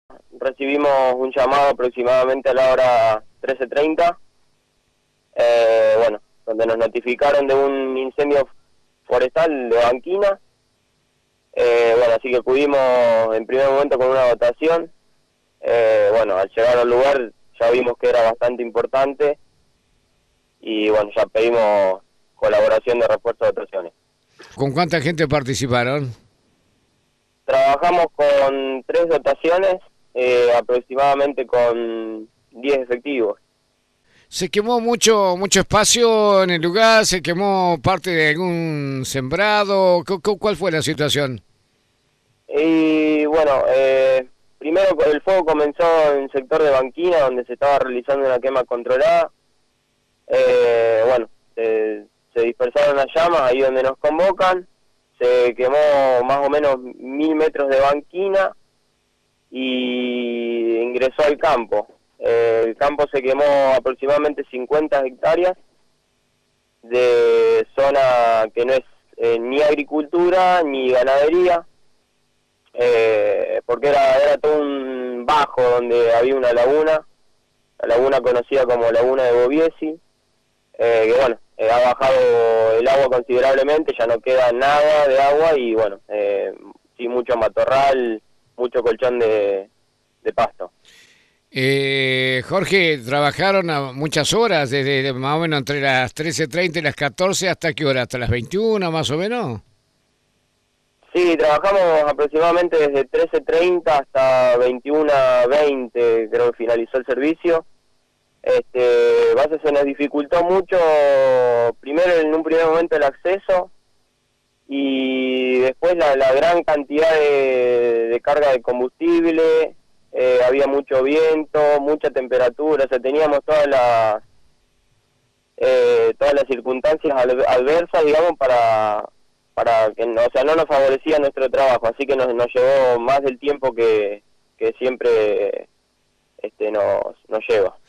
recibimos un llamado aproximadamente a la hora 13:30, bueno, donde nos notificaron de un incendio forestal de Banquina. Bueno, así que pudimos en primer momento con una dotación. Bueno, al llegar al lugar ya vimos que era bastante importante y bueno, ya pedimos colaboración de refuerzo de dotaciones. ¿Con cuánta gente participaron? Trabajamos con 3 dotaciones, aproximadamente con 10 efectivos. ¿Se quemó mucho espacio en el lugar? ¿Se quemó parte de algún sembrado? ¿Cuál fue la situación? Y bueno, primero el fuego comenzó en el sector de Banquina, donde se estaba realizando una quema controlada. Bueno, se dispersaron las llamas ahí donde nos convocan. Se quemó más o menos 1000 metros de Banquina y ingresó al campo. El campo se quemó aproximadamente 50 hectáreas de zona que no es ni agricultura ni ganadería, porque era todo un bajo donde había una laguna, la laguna conocida como Laguna de Boviesi, que bueno, ha bajado el agua considerablemente, ya no queda nada de agua y bueno, sí mucho matorral, mucho colchón de pasto. Jorge, trabajaron a muchas horas, desde más o menos entre las 13:30 y las 14, ¿hasta qué hora? ¿Hasta las 21 más o menos? Sí, trabajamos aproximadamente desde 13:30 hasta 21:20, creo que finalizó el servicio. Base se nos dificultó mucho, primero en un primer momento el acceso y después la gran cantidad de carga de combustible. Había mucho viento, mucha temperatura, o sea, teníamos todas las circunstancias adversas, digamos, para que no, o sea, no nos favorecía nuestro trabajo, así que nos llevó más del tiempo que siempre nos lleva.